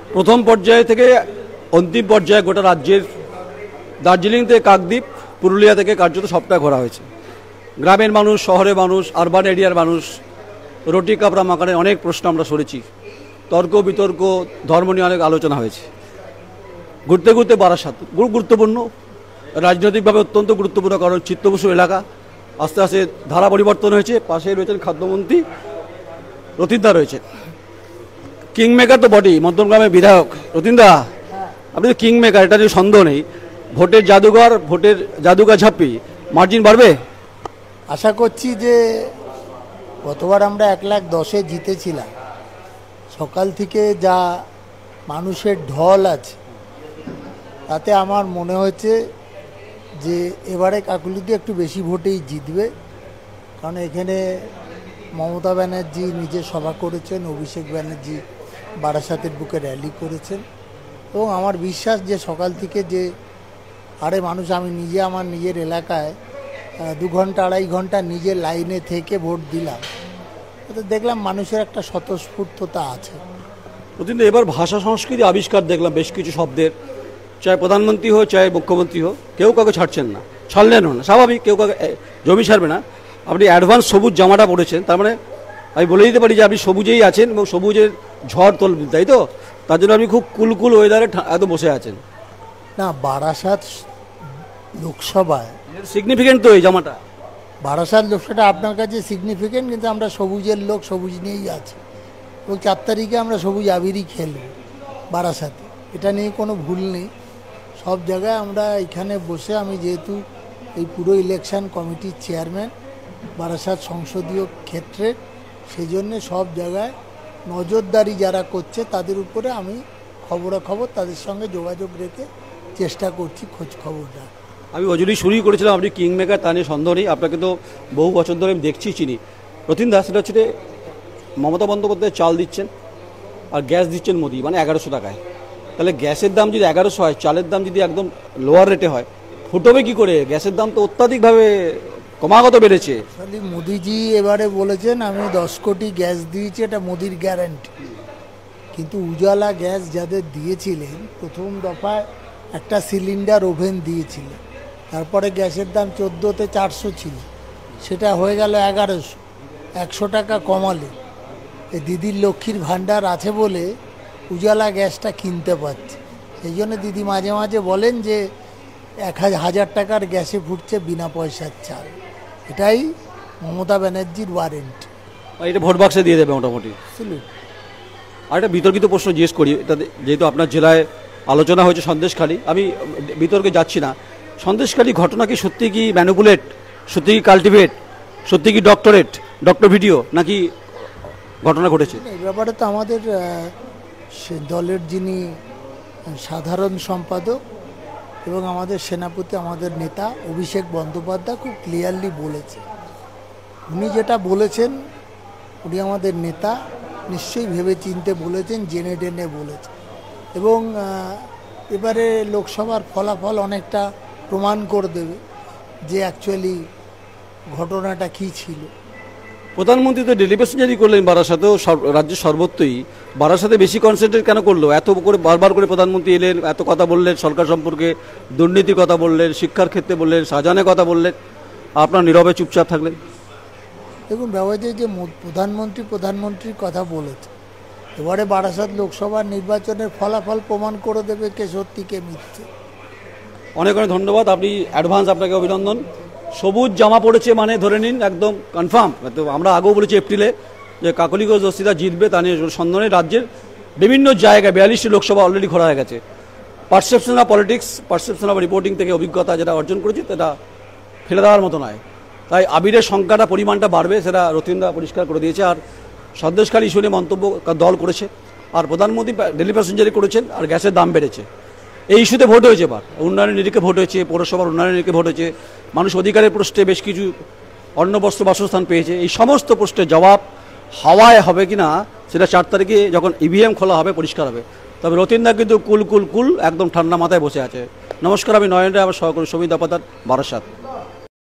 প্রথম পর্যায় থেকে অন্তিম পর্যায়ে গোটা রাজ্যের দার্জিলিং থেকে কাকদ্বীপ, পুরুলিয়া থেকে কার্যত সবটা ঘোরা হয়েছে। গ্রামের মানুষ, শহরের মানুষ, আরবান এরিয়ার মানুষ, রুটি কাপড়া মাকানের অনেক প্রশ্ন আমরা শুনেছি। তর্ক বিতর্ক, ধর্ম নিয়ে অনেক আলোচনা হয়েছে। ঘুরতে ঘুরতে বারাসাত গুরুত্বপূর্ণ, রাজনৈতিকভাবে অত্যন্ত গুরুত্বপূর্ণ, কারণ চিত্তবসু এলাকা। আস্তে আস্তে ধারা পরিবর্তন হয়েছে। পাশেই রয়েছেন খাদ্যমন্ত্রী রতিনদা রয়েছেন। কিংমেকার তো বটেই, মধ্যমগ্রামের বিধায়ক রতিনদা, আপনি তো কিংমেকার, এটা নিয়ে সন্দেহ নেই। ভোটের জাদুঘর ঝাঁপি, মার্জিন বাড়বে আশা করছি। যে গতবার আমরা 1,10,000 জিতেছিলাম, সকাল থেকে যা মানুষের ঢল আছে তাতে আমার মনে হয়েছে যে এবারে কাকলিতে একটু বেশি ভোটেই জিতবে। কারণ এখানে মমতা ব্যানার্জি নিজে সভা করেছেন, অভিষেক ব্যানার্জি বারাসাতের বুকে র্যালি করেছেন, এবং আমার বিশ্বাস যে সকাল থেকে যে মানুষ, আমি নিজে আমার নিজের এলাকায় 2 ঘন্টা 2.5 ঘন্টা নিজের লাইনে থেকে ভোট দিলাম, তো দেখলাম মানুষের একটা স্বতঃস্ফূর্ততা আছে। কিন্তু এবার ভাষা সংস্কৃতি আবিষ্কার দেখলাম বেশ কিছু শব্দের, চাই প্রধানমন্ত্রী হোক চাই মুখ্যমন্ত্রী হোক, কেউ কাউকে ছাড়ছেন না, ছাড়লেনও না, স্বাভাবিক, কেউ কাউকে জমি ছাড়বে না। আপনি অ্যাডভান্স সবুজ জামাটা পড়েছেন, তার মানে আমি বলে দিতে পারি যে আপনি সবুজেই আছেন এবং সবুজের ঝড় তোলবেন, তাই তো? তার জন্য আপনি খুব কুলকুল ওয়েদারে এত বসে আছেন। না, বারাসাত লোকসভায় সিগনিফিকেন্ট তো এই জামাটা। বারাসাত লোকসভাটা আপনার কাছে সিগনিফিকেন্ট, কিন্তু আমরা সবুজের লোক, সবুজ নিয়েই আছি, এবং 4 তারিখে আমরা সবুজ আবিরই খেলব বারাসাতে, এটা নিয়ে কোনো ভুল নেই। সব জায়গায় আমরা এখানে বসে, আমি যেহেতু এই পুরো ইলেকশন কমিটির চেয়ারম্যান বারাসাত সংসদীয় ক্ষেত্রে, সেই জন্যে সব জায়গায় নজরদারি যারা করছে তাদের উপরে আমি খবরাখবর তাদের সঙ্গে যোগাযোগ রেখে চেষ্টা করছি খোঁজ খবরটা। আমি ওজনই শুরুই করেছিলাম, আপনি কিংমেকার তা নিয়ে সন্দেহ নেই, আপনাকে তো বহু বছর ধরে আমি দেখছি, চিনি। রতিন দাস, সেটা হচ্ছে মমতা বন্দ্যোপাধ্যায় চাল দিচ্ছেন আর গ্যাস দিচ্ছেন মোদি, মানে 1100 টাকায়। তাহলে গ্যাসের দাম যদি 1100 হয়, চালের দাম যদি একদম লোয়ার রেটে হয়, ফুটবে কি করে? গ্যাসের দাম তো অত্যাধিকভাবে ক্রমাগত বেড়েছে। মোদিজি এবারে বলেছেন আমি 10 কোটি গ্যাস দিয়েছি, এটা মোদির গ্যারান্টি। কিন্তু উজালা গ্যাস যাদের দিয়েছিলেন, প্রথম দফায় একটা সিলিন্ডার ওভেন দিয়েছিলেন, তারপরে গ্যাসের দাম 14তে 400 ছিল, সেটা হয়ে গেল 1100, 100 টাকা কমালে। এই দিদির লক্ষ্মীর ভাণ্ডার আছে বলে উজালা গ্যাসটা কিনতে পারছে। এই জন্য দিদি মাঝে মাঝে বলেন যে 1,000 টাকার গ্যাসে ফুটছে বিনা পয়সার চাল। এটাই মমতা ব্যানার্জির ওয়ারেন্ট। এটা ভোট বাক্সে দিয়ে দেবে মোটামুটি। আর একটা বিতর্কিত প্রশ্ন জিজ্ঞেস করি, এটা যেহেতু আপনার জেলায় আলোচনা হয়েছে সন্দেশখালী, আমি বিতর্কে যাচ্ছি না। সন্দেশখালী ঘটনা কি সত্যি কি ম্যানিপুলেট, সত্যি কি কাল্টিভেট, সত্যি কি ডক্টর ভিডিও, নাকি ঘটনা ঘটেছে? এই ব্যাপারে তো আমাদের দলের যিনি সাধারণ সম্পাদক এবং আমাদের সেনাপতি, আমাদের নেতা অভিষেক বন্দ্যোপাধ্যায় খুব ক্লিয়ারলি বলেছে। উনি যেটা বলেছেন, উনি আমাদের নেতা, নিশ্চয়ই ভেবে চিনতে বলেছেন, জেনে টেনে বলেছেন, এবং এবারে লোকসভার ফলাফল অনেকটা প্রমাণ করে দেবে যে অ্যাকচুয়ালি ঘটনাটা কী ছিল। প্রধানমন্ত্রী তো ডেলিগেশন জারি করলেন বারাসাতেও, রাজ্যের সর্বত্রই। বারাসাতে বেশি কনসেন্ট্রেট কেন করলো? এত করে বারবার করে প্রধানমন্ত্রী এলেন, এত কথা বললেন সরকার সম্পর্কে, দুর্নীতির কথা বললেন, শিক্ষার ক্ষেত্রে বললেন, শাহজাহানের কথা বললেন, আপনার নীরবে চুপচাপ থাকলেন। দেখুন, ব্যাপার যে প্রধানমন্ত্রীর কথা বলেছে, এবারে বারাসাত লোকসভার নির্বাচনের ফলাফল প্রমাণ করে দেবে কে সত্যি কে মিথ্যে। অনেক অনেক ধন্যবাদ, আপনি অ্যাডভান্স, আপনাকে অভিনন্দন। সবুজ জামা পড়েছে মানে ধরে নিন একদম কনফার্ম। তো আমরা আগেও বলেছি এপ্রিলে যে কাকলিগঞ্জ দস্তিদার জিতবে, তা নিয়ে সন্দেহ নেই। রাজ্যের বিভিন্ন জায়গায় 42টি লোকসভা অলরেডি ঘোরা হয়ে গেছে। Perception of politics, perception of reporting থেকে অভিজ্ঞতা যেটা অর্জন করেছি, সেটা ফেলে দেওয়ার মতো নয়। তাই আবিরের সংখ্যাটা, পরিমাণটা বাড়বে, সেটা রতিনদা পরিষ্কার করে দিয়েছে। আর সন্দেশখালী ইস্যু নিয়ে মন্তব্য দল করেছে, আর প্রধানমন্ত্রী ডেলি প্যাসেঞ্জারি করেছেন, আর গ্যাসের দাম বেড়েছে। এই ইস্যুতে ভোট হয়েছে, এবার উন্নয়নের নিরিখে ভোট হয়েছে, পৌরসভার উন্নয়নের নিরিখে ভোট হয়েছে, মানুষ অধিকারের প্রশ্নে বেশ কিছু অন্ন বস্ত্র বাসস্থান পেয়েছে। এই সমস্ত প্রশ্নের জবাব হাওয়ায় হবে কিনা সেটা 4 তারিখে যখন ইভিএম খোলা হবে পরিষ্কার হবে। তবে রতিনদা কিন্তু কুল একদম ঠান্ডা মাথায় বসে আছে। নমস্কার, আমি নয়ন রায়, আমার সহকর্মী সৌমিত দাপাতার, বারাসাত।